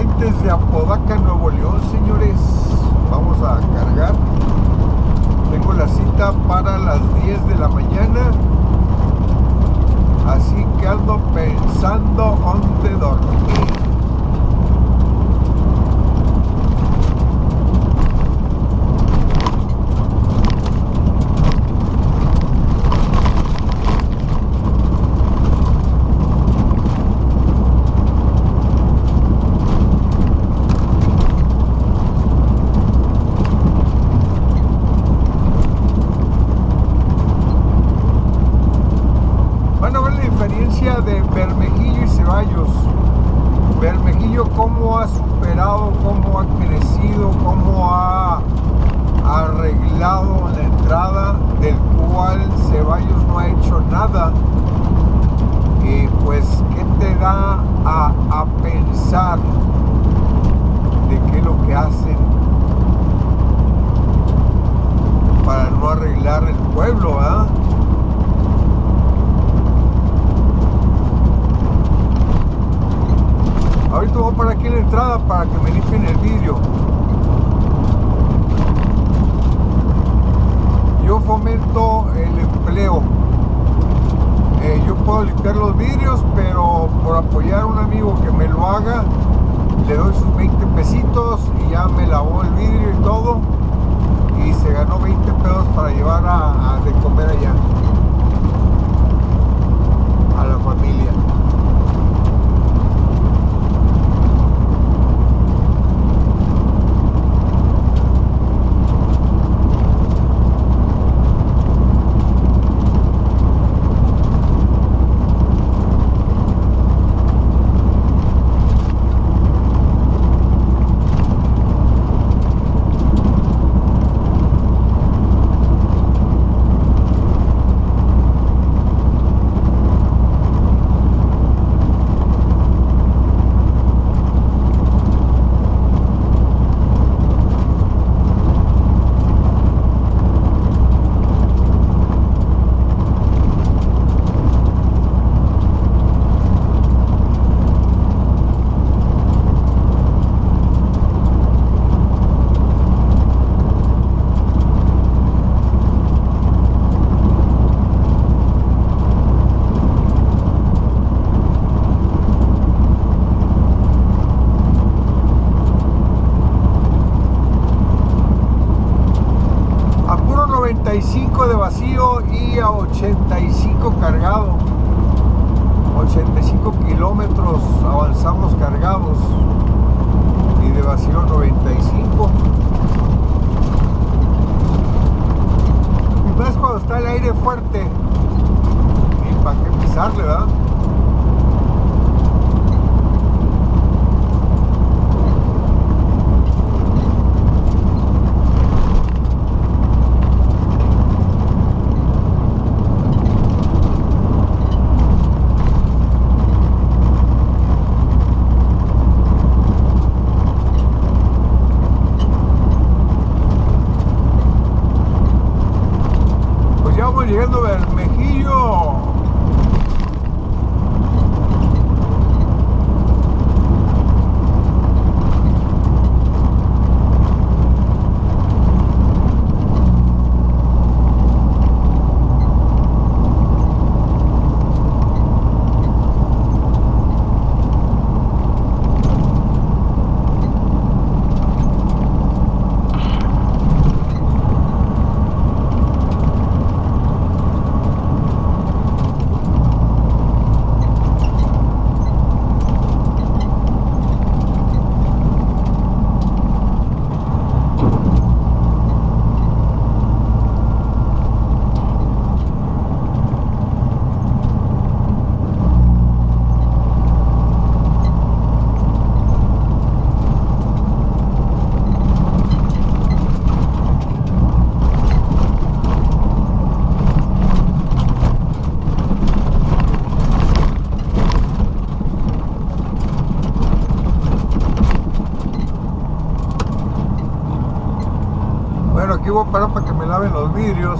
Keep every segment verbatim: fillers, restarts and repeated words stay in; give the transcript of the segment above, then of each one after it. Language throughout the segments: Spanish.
desde Apodaca, Nuevo León, señores. Vamos a cargar. Tengo la cita para las diez de la mañana. Así que ando pensando dónde dormir. De Bermejillo y Ceballos. Bermejillo cómo ha superado, cómo ha crecido, cómo ha arreglado la entrada, del cual Ceballos no ha hecho nada. Y pues, ¿qué te da a, a pensar de qué es lo que hacen para no arreglar el pueblo, ¿verdad? Ahorita voy para aquí en la entrada para que me limpien el vidrio. Yo fomento el empleo. Eh, yo puedo limpiar los vidrios, pero por apoyar a un amigo que me lo haga, le doy sus veinte pesitos y ya me lavó el vidrio y todo. Y se ganó veinte pesos para llevar a, a de comer allá a la familia. noventa y cinco de vacío y a ochenta y cinco cargado. ochenta y cinco kilómetros avanzamos cargados y de vacío noventa y cinco. Y más cuando está el aire fuerte, y para qué pisarle, ¿verdad? Llegando a Bermejillo. Aquí voy a parar para que me laven los vidrios.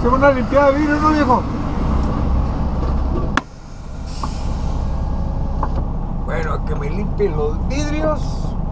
hacer una limpiada de vidrio, ¿no, viejo? Bueno, que me limpien los vidrios.